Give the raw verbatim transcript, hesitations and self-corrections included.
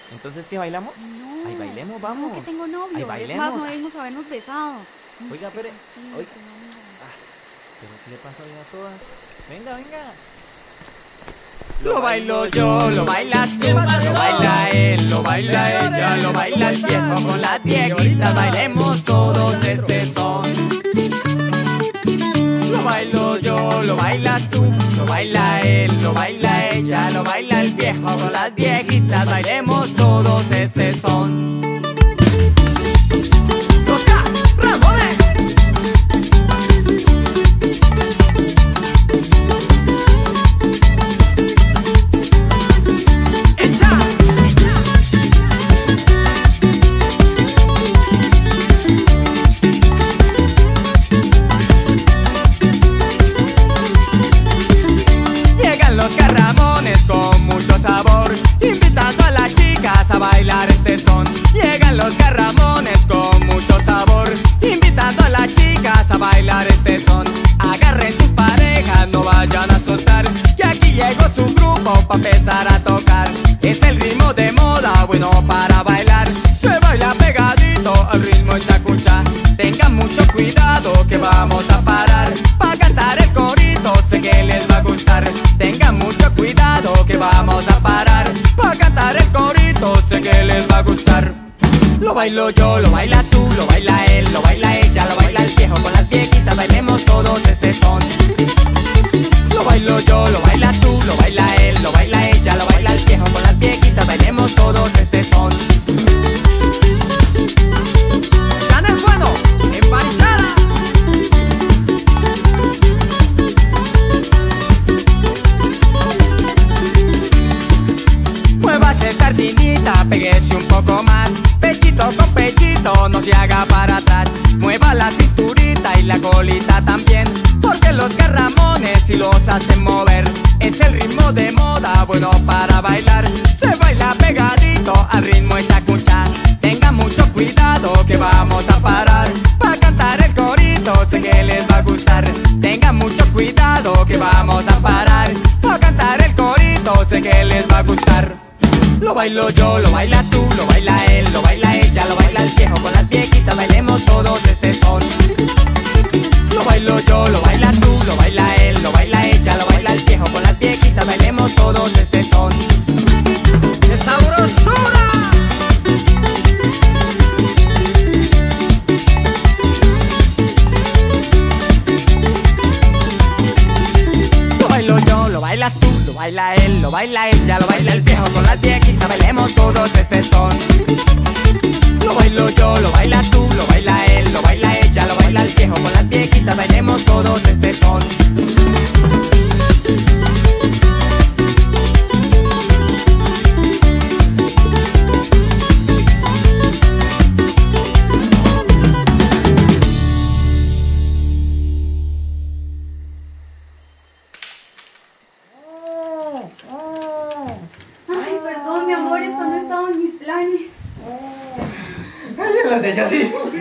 Entonces, ¿qué bailamos? No. Ay, bailemos, vamos. No, que tengo novio. Ay, Es bailemos. más, no debimos habernos besado. Ay, Oiga, qué espere. fastidio, Oiga. qué mamera. Ah, ¿pero qué le pasa hoy a todas? Venga, venga. Lo bailo yo, lo bailas tú, lo baila él, lo baila ella, lo baila el viejo con las viejitas, bailemos todos este son. Lo bailo yo, lo bailas tú, lo baila él, lo baila ella, lo baila el viejo con las viejitas, bailemos todos este son. Los Ramones. Los Carramones con mucho sabor, invitando a las chicas a bailar este son. Llegan los Carramones con mucho sabor, invitando a las chicas a bailar este son. Agarren sus parejas, no vayan a soltar, que aquí llegó su grupo pa' empezar a tocar. Es el ritmo de moda, bueno para bailar, se baila pegadito al ritmo chacucha. Tengan mucho cuidado que vamos a parar, pa' cantar el corito sé que les va a gustar. Tengan mucho cuidado que vamos a parar, pa' cantar el corito sé que les va a gustar. Lo bailo yo, lo bailas tú, lo baila él, lo baila ella, lo baila el viejo con las viejitas, bailemos todos este son. Lo bailo yo, lo bailas tú, lo baila él, lo baila ella, lo baila el viejo con las viejitas, bailemos todos este son. ¡Gana el bueno! ¡En Barichara! Muévase sardinita, péguese un poco más, pechito con pechito, no se haga para atrás. Mueva la cinturita y la colita también, porque los Carramones si los hacen mover. Es el ritmo de moda, bueno para bailar, se baila pegadito al ritmo de chacucha. Tengan mucho cuidado que vamos a parar, pa' cantar el corito sé que les va a gustar. Tengan mucho cuidado que vamos a parar, pa' cantar el corito sé que les va a gustar. Lo bailo yo, lo bailas tú, lo baila él, lo baila ella, lo baila el viejo con las viejitas, bailemos todos este son. Lo bailo yo, lo bailas tú, lo baila él, lo baila ella, lo baila el viejo con las viejitas, bailemos todos este son. ¡Qué sabrosura! Lo bailo yo, lo bailas tú, lo baila él, lo baila ella, lo baila el viejo con las viejitas, bailemos todos este son. Lo bailo yo, lo bailas tú, lo baila él, lo baila ella, lo baila el viejo con las viejitas, bailemos todos este son. Ay, perdón, mi amor, esto no estaba en mis planes. Ay, las de ella sí.